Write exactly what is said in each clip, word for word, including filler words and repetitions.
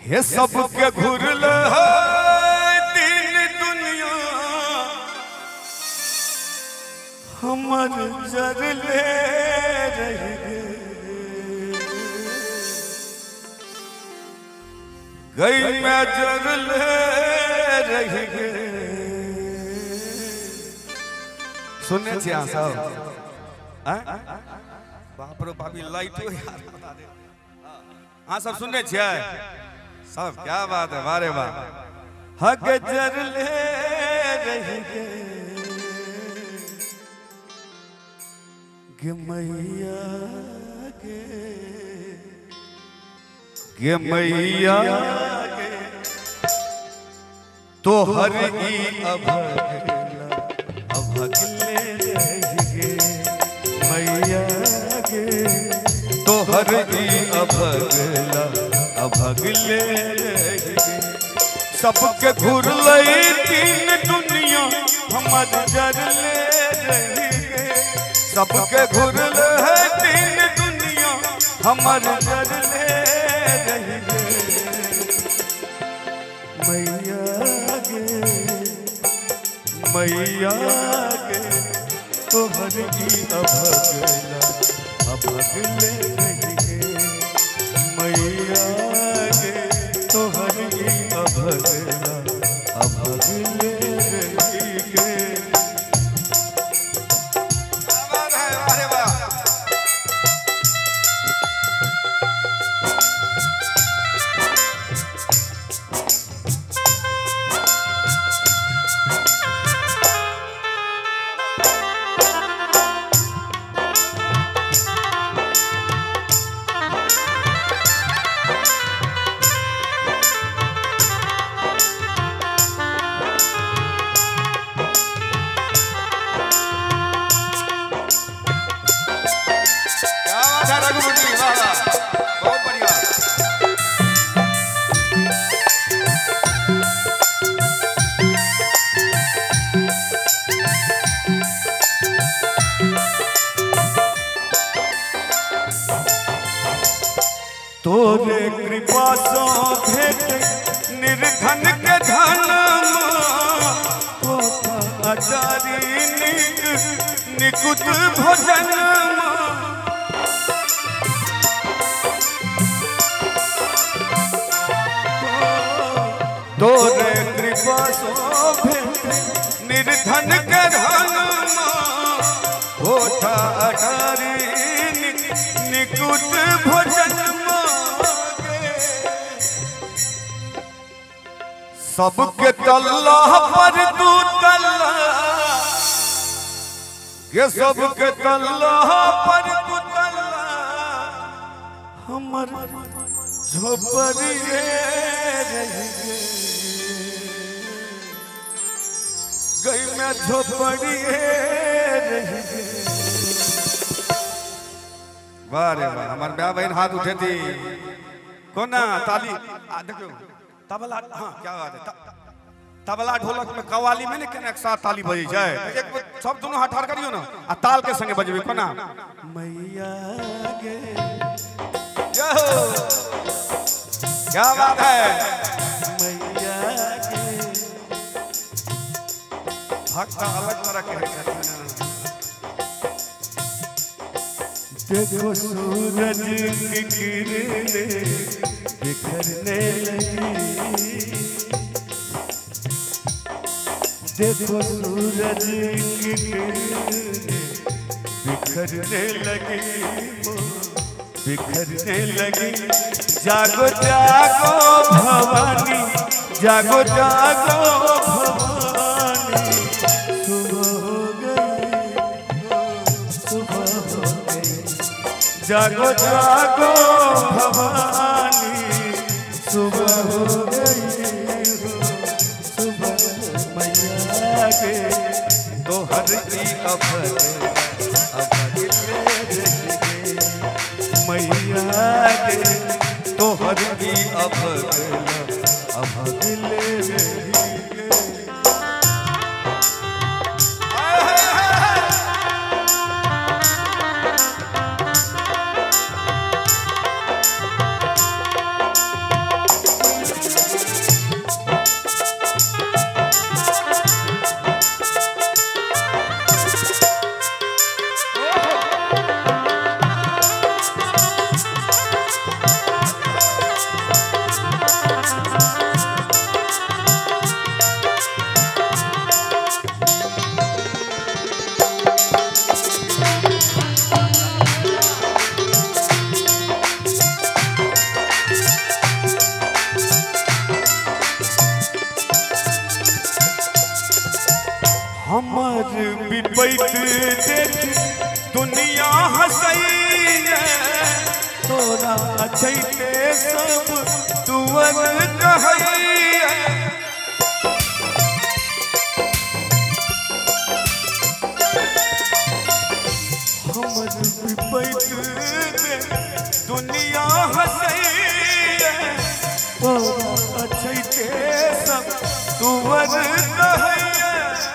हे सबके घुरल दिन दुनिया हमर जरले रह गई मैं जरले रह गए। सुनने छी अहाँ सब बाप रे बाप लाइटो यार बता दे हाँ सब सुनने छियै सब क्या बात है वारे वाह हक जरले रह गए गे मैया गे गे मैया गे तो हर ई अभगला अभगले रह गे मैया गे तो हर ई अभगला अभगले रह गे। सबके घुर लई तीन दुनिया हमर जरले रह गे। सबके घुर लई तीन दुनिया हमर जरले रह गे मैया गे मैया गे तोहर की अभगला अभगले रह गे मैया गे तोहर की अभगला अभगले रह गे। तोरे कृपा सो भेट निर्धन के धन आचारी निकुत भजन तोरे कृपा सो भेट निर्धन के धन होठा आचारी निकुत भजन सबके तल्ला पर तू तल्ला ये सबके तल्ला पर तू तल्ला हमर झोपड़िए रह गई मैं झोपड़िए रह वाह रे वाह हमार ब्याह बहन हाथ उठे थी कोना ताली आ देखो तबला हाँ क्या बात है तबला ढोलक में कव्वाली में लेकिन एक साथ ताली बजी जाए एक सब दोनों हाथ ठाड़ करियो ना आ ताल के संगे बजबे कोना मैया गे क्या बात है मैया गे भक्त अलग तरह के है देखो सूरज की किरणें बिखरने लगी देखो सूरज की किरणें बिखरने लगी बिखरने लगी जागो जागो भवानी जागो जागो भवानी सुबह हो गई सुबह हो गई जागो जागो भवानी सुबह हो गई सुबह मैया के तोहर की अभगला अभगले रह गे मैया के तोहर की अभगला अभगले रह गे। अछैते सब तुअर कहैया हमर विपैत दुनिया हंसैया अछैते सब तुअर कहैया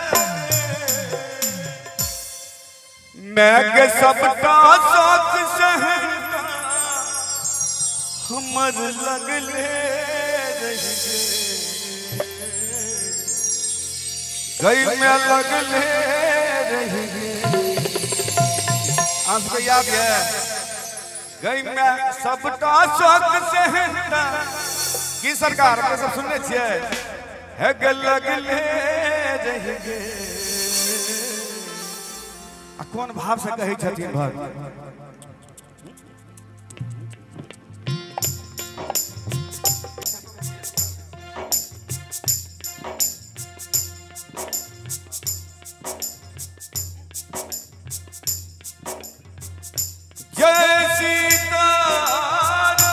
मैं के सबका शौक सहना हमर लगले रही गई में लगले रही आपको याद है गई में सबका शौक सहना की सरकार पे सब सुनने छिए है के लगले रही कौन भाव से कहे छथिन भक्त जय सीताराम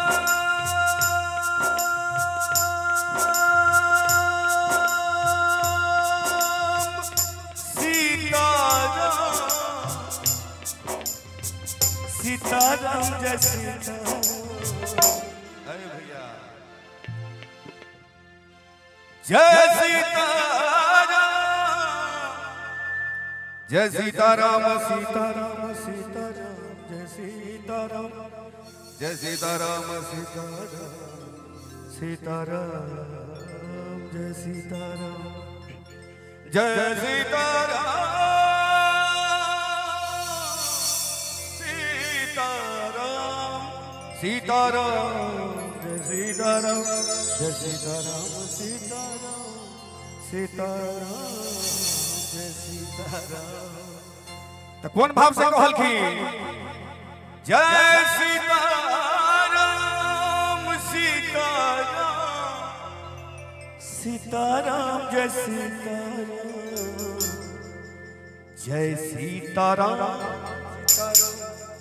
सीताराम जय सीताराम अरे भैया जय सीताराम जय सीताराम सीताराम सीताराम जय सीताराम जय सीताराम सीताराम सीताराम जय सीताराम जय सीताराम सीताराम जय सीताराम जय सीताराम सीताराम सीताराम जय सीताराम तो कौन भाव से कहल की जय सीताराम सीताराम सीताराम जय सीताराम जय सीताराम सीताराम